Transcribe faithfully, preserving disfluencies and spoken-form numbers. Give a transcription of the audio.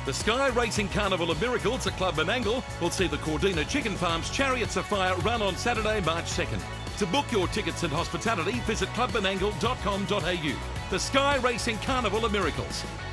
The Sky Racing Carnival of Miracles at Club Menangle will see the Cordina Chicken Farm's Chariots of Fire run on Saturday, March second. To book your tickets and hospitality, visit club menangle dot com dot a u. The Sky Racing Carnival of Miracles.